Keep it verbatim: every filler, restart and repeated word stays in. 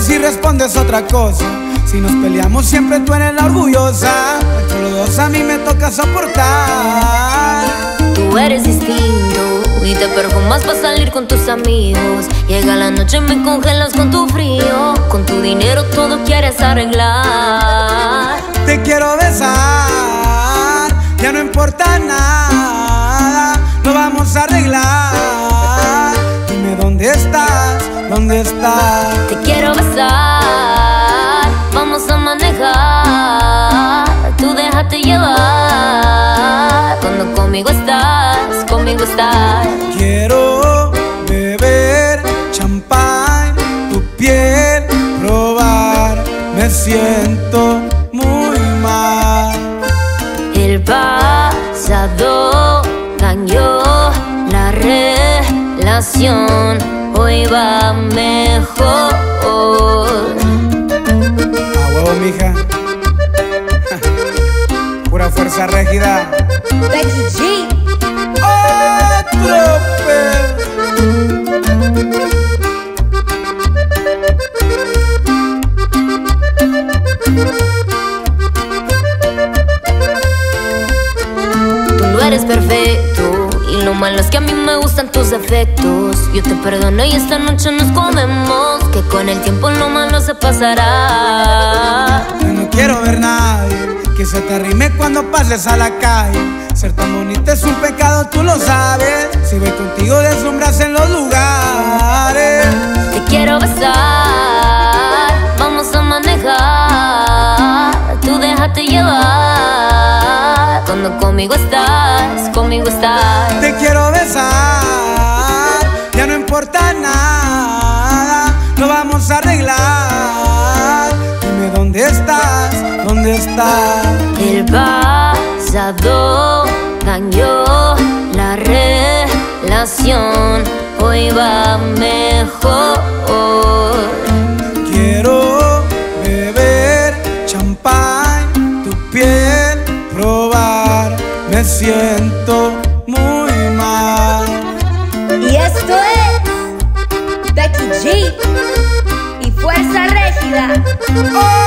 si respondes otra cosa. Si nos peleamos siempre tú eres la orgullosa. Entre los dos a mí me toca soportar. Tú eres distinto y te perfumas para salir con tus amigos. Llega la noche y me congelas con tu frío. Con tu dinero todo quieres arreglar. Te quiero besar, ya no importa nada, lo vamos a arreglar. Dime dónde estás, dónde estás. Te quiero besar, vamos a manejar. Tú déjate llevar. Cuando conmigo estás, conmigo estás. Quiero beber champán, tu piel probar. Me siento muy mal. El pasado dañó la relación, hoy va mejor. A huevo, mija. Pura fuerza rígida. Becky G. Otro pedo. Tú no eres perfecto y lo malo es que a mí me gustan tus defectos. Yo te perdono y esta noche nos comemos, que con el tiempo lo malo se pasará. Yo no quiero ver nadie que se te arrime cuando pases a la calle. Ser tan bonita es un pecado, tú lo sabes. Si voy contigo deslumbras en los lugares. Te quiero besar, vamos a manejar. Tú déjate llevar. Cuando conmigo estás, conmigo estás. Te quiero besar, ya no importa nada, lo vamos a arreglar. Dime dónde estás, dónde estás. El pasado dañó la relación, hoy va mejor. Quiero beber champán, tu piel probar. Me siento muy mal. Y esto es Becky G y Fuerza Régida. ¡Oh!